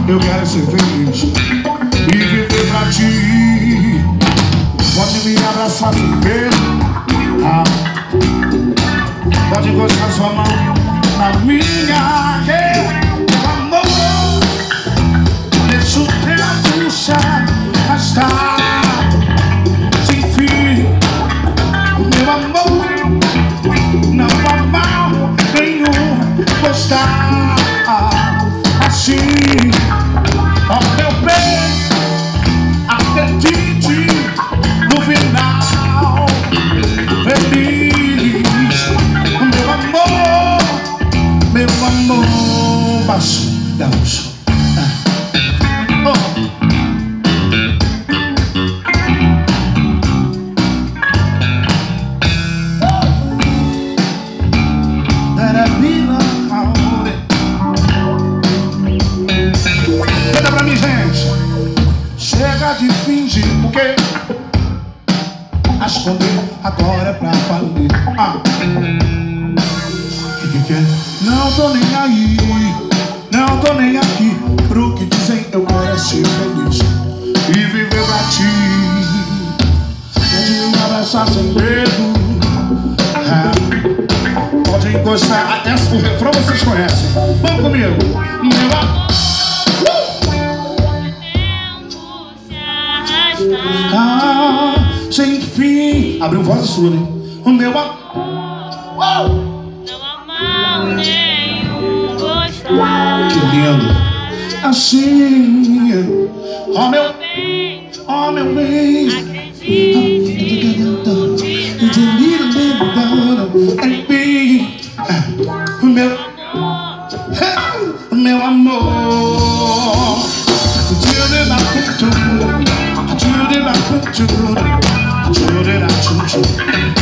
eu quero ser feliz e viver pra ti. Pode me abraçar sem medo, pode encostar sua mão na minha. Meu amor, deixa o tempo se arrastar sem fim. Meu amor, não há mal nenhum gostar assim. Ó meu bem, acredite no final feliz. Meu amor, baixo, baixo. Olha pra mim, gente. Chega de fingir, porque a esconder agora é pra falir. Que é? Não tô nem aí, não tô nem aqui pro que dizem. Eu quero ser feliz e viver pra ti. Pode me abraçar sem medo, pode encostar. Essa do refrão vocês conhecem. Vamos comigo. Meu amor, sem fim. Abriu voz sua, né? O meu amor, que lindo. Assim, ó meu bem, ó meu bem, meu amor, I